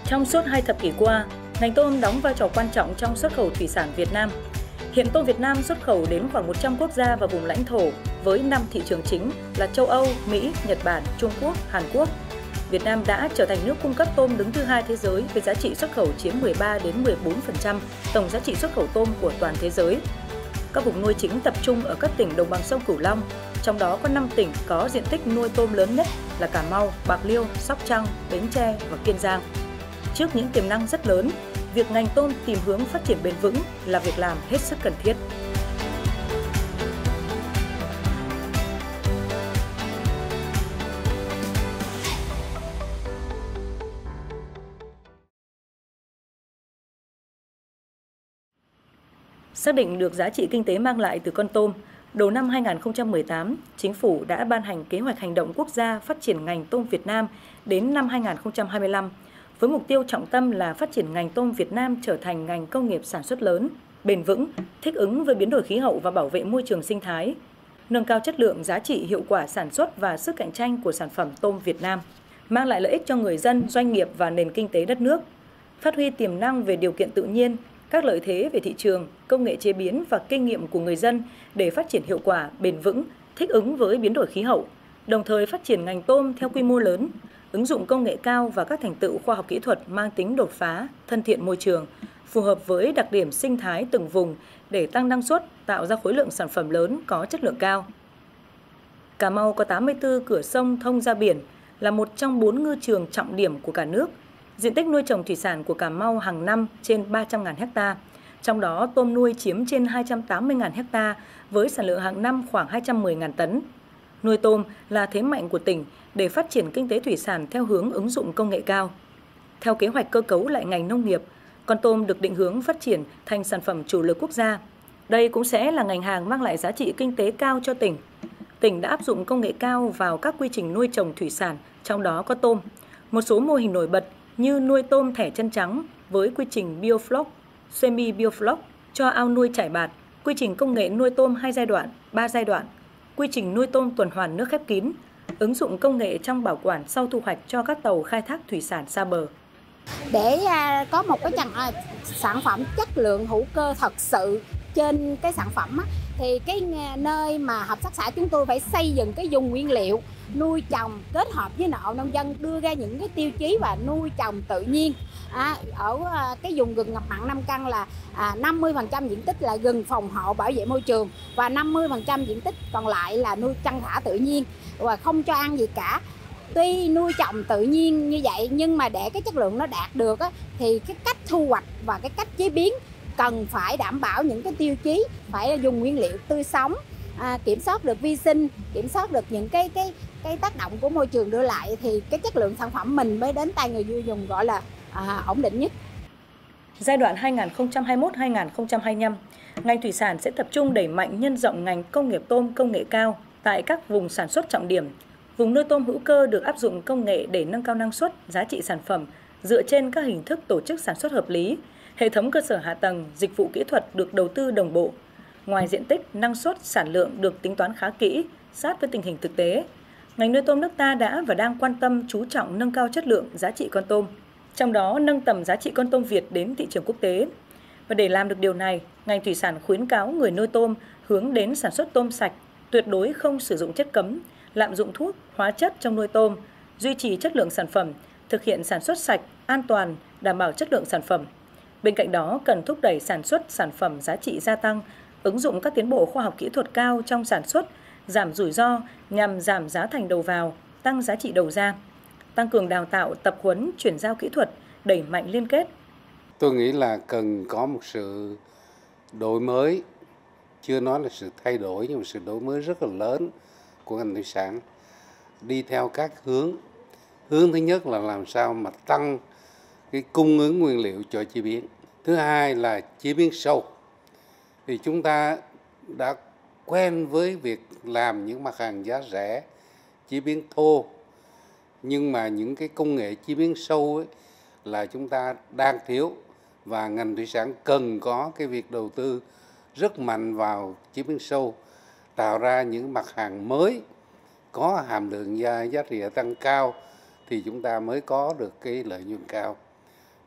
Trong suốt 2 thập kỷ qua, ngành tôm đóng vai trò quan trọng trong xuất khẩu thủy sản Việt Nam. Hiện tôm Việt Nam xuất khẩu đến khoảng 100 quốc gia và vùng lãnh thổ với 5 thị trường chính là châu Âu, Mỹ, Nhật Bản, Trung Quốc, Hàn Quốc. Việt Nam đã trở thành nước cung cấp tôm đứng thứ 2 thế giới với giá trị xuất khẩu chiếm 13 đến 14% tổng giá trị xuất khẩu tôm của toàn thế giới. Các vùng nuôi chính tập trung ở các tỉnh đồng bằng sông Cửu Long, trong đó có 5 tỉnh có diện tích nuôi tôm lớn nhất là Cà Mau, Bạc Liêu, Sóc Trăng, Bến Tre và Kiên Giang. Trước những tiềm năng rất lớn, việc ngành tôm tìm hướng phát triển bền vững là việc làm hết sức cần thiết. Xác định được giá trị kinh tế mang lại từ con tôm, đầu năm 2018, Chính phủ đã ban hành kế hoạch hành động quốc gia phát triển ngành tôm Việt Nam đến năm 2025, với mục tiêu trọng tâm là phát triển ngành tôm Việt Nam trở thành ngành công nghiệp sản xuất lớn, bền vững, thích ứng với biến đổi khí hậu và bảo vệ môi trường sinh thái, nâng cao chất lượng, giá trị, hiệu quả sản xuất và sức cạnh tranh của sản phẩm tôm Việt Nam, mang lại lợi ích cho người dân, doanh nghiệp và nền kinh tế đất nước, phát huy tiềm năng về điều kiện tự nhiên, các lợi thế về thị trường, công nghệ chế biến và kinh nghiệm của người dân để phát triển hiệu quả, bền vững, thích ứng với biến đổi khí hậu, đồng thời phát triển ngành tôm theo quy mô lớn, ứng dụng công nghệ cao và các thành tựu khoa học kỹ thuật mang tính đột phá, thân thiện môi trường, phù hợp với đặc điểm sinh thái từng vùng để tăng năng suất, tạo ra khối lượng sản phẩm lớn có chất lượng cao. Cà Mau có 84 cửa sông thông ra biển, là một trong 4 ngư trường trọng điểm của cả nước. Diện tích nuôi trồng thủy sản của Cà Mau hàng năm trên 300.000 ha, trong đó tôm nuôi chiếm trên 280.000 ha với sản lượng hàng năm khoảng 210.000 tấn. Nuôi tôm là thế mạnh của tỉnh để phát triển kinh tế thủy sản theo hướng ứng dụng công nghệ cao. Theo kế hoạch cơ cấu lại ngành nông nghiệp, con tôm được định hướng phát triển thành sản phẩm chủ lực quốc gia. Đây cũng sẽ là ngành hàng mang lại giá trị kinh tế cao cho tỉnh. Tỉnh đã áp dụng công nghệ cao vào các quy trình nuôi trồng thủy sản, trong đó có tôm. Một số mô hình nổi bật như nuôi tôm thẻ chân trắng với quy trình biofloc, semi-biofloc cho ao nuôi chải bạt, quy trình công nghệ nuôi tôm 2 giai đoạn, 3 giai đoạn, quy trình nuôi tôm tuần hoàn nước khép kín, ứng dụng công nghệ trong bảo quản sau thu hoạch cho các tàu khai thác thủy sản xa bờ. Để có một cái sản phẩm chất lượng hữu cơ thật sự trên cái sản phẩm thì cái nơi mà hợp tác xã chúng tôi phải xây dựng cái vùng nguyên liệu nuôi trồng kết hợp với hộ nông dân, đưa ra những cái tiêu chí và nuôi trồng tự nhiên. Ở cái vùng rừng ngập mặn Nam Căn là 50% diện tích là rừng phòng hộ bảo vệ môi trường và 50% diện tích còn lại là nuôi chăn thả tự nhiên và không cho ăn gì cả. Tuy nuôi trồng tự nhiên như vậy nhưng mà để cái chất lượng nó đạt được thì cái cách thu hoạch và cái cách chế biến cần phải đảm bảo những cái tiêu chí, phải dùng nguyên liệu tươi sống, kiểm soát được vi sinh, kiểm soát được những cái tác động của môi trường đưa lại thì cái chất lượng sản phẩm mình mới đến tay người tiêu dùng gọi là ổn định nhất. Giai đoạn 2021-2025, ngành thủy sản sẽ tập trung đẩy mạnh nhân rộng ngành công nghiệp tôm công nghệ cao tại các vùng sản xuất trọng điểm. Vùng nuôi tôm hữu cơ được áp dụng công nghệ để nâng cao năng suất, giá trị sản phẩm dựa trên các hình thức tổ chức sản xuất hợp lý. Hệ thống cơ sở hạ tầng, dịch vụ kỹ thuật được đầu tư đồng bộ. Ngoài diện tích, năng suất, sản lượng được tính toán khá kỹ, sát với tình hình thực tế. Ngành nuôi tôm nước ta đã và đang quan tâm chú trọng nâng cao chất lượng, giá trị con tôm, trong đó nâng tầm giá trị con tôm Việt đến thị trường quốc tế. Và để làm được điều này, ngành thủy sản khuyến cáo người nuôi tôm hướng đến sản xuất tôm sạch, tuyệt đối không sử dụng chất cấm, lạm dụng thuốc, hóa chất trong nuôi tôm, duy trì chất lượng sản phẩm, thực hiện sản xuất sạch, an toàn, đảm bảo chất lượng sản phẩm. Bên cạnh đó, cần thúc đẩy sản xuất sản phẩm giá trị gia tăng, ứng dụng các tiến bộ khoa học kỹ thuật cao trong sản xuất, giảm rủi ro nhằm giảm giá thành đầu vào, tăng giá trị đầu ra, tăng cường đào tạo, tập huấn, chuyển giao kỹ thuật, đẩy mạnh liên kết. Tôi nghĩ là cần có một sự đổi mới, chưa nói là sự thay đổi nhưng mà sự đổi mới rất là lớn của ngành thủy sản, đi theo các hướng. Hướng thứ nhất là làm sao mà tăng cái cung ứng nguyên liệu cho chế biến. Thứ hai là chế biến sâu. Thì chúng ta đã quen với việc làm những mặt hàng giá rẻ, chế biến thô. Nhưng mà những cái công nghệ chế biến sâu ấy là chúng ta đang thiếu. Và ngành thủy sản cần có cái việc đầu tư rất mạnh vào chế biến sâu, tạo ra những mặt hàng mới có hàm lượng giá trị tăng cao thì chúng ta mới có được cái lợi nhuận cao.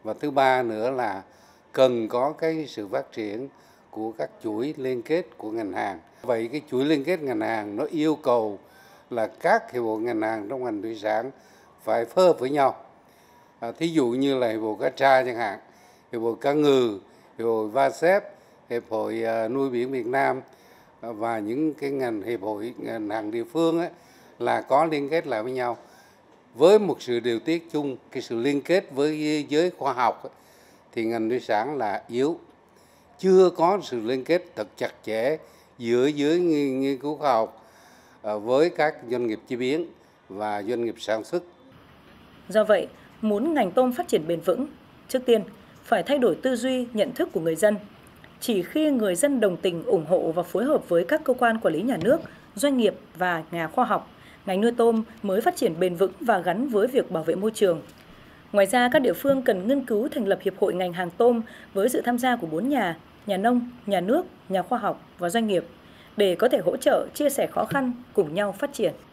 Và thứ ba nữa là cần có cái sự phát triển của các chuỗi liên kết của ngành hàng. Vậy cái chuỗi liên kết ngành hàng nó yêu cầu là các hiệp hội ngành hàng trong ngành thủy sản phải phối hợp với nhau. Thí dụ như là hiệp hội cá tra chẳng hạn, hiệp hội cá ngừ, hiệp hội VASEP, hiệp hội nuôi biển Việt Nam và những cái hiệp hội ngành hàng địa phương ấy, là có liên kết lại với nhau với một sự điều tiết chung, cái sự liên kết với giới khoa học ấy, thì ngành thủy sản là yếu, chưa có sự liên kết thật chặt chẽ giữa giới nghiên cứu khoa học với các doanh nghiệp chế biến và doanh nghiệp sản xuất. Do vậy, muốn ngành tôm phát triển bền vững, trước tiên phải thay đổi tư duy, nhận thức của người dân. Chỉ khi người dân đồng tình, ủng hộ và phối hợp với các cơ quan quản lý nhà nước, doanh nghiệp và nhà khoa học, ngành nuôi tôm mới phát triển bền vững và gắn với việc bảo vệ môi trường. Ngoài ra, các địa phương cần nghiên cứu thành lập hiệp hội ngành hàng tôm với sự tham gia của 4 nhà nông, nhà nước, nhà khoa học và doanh nghiệp để có thể hỗ trợ, chia sẻ khó khăn, cùng nhau phát triển.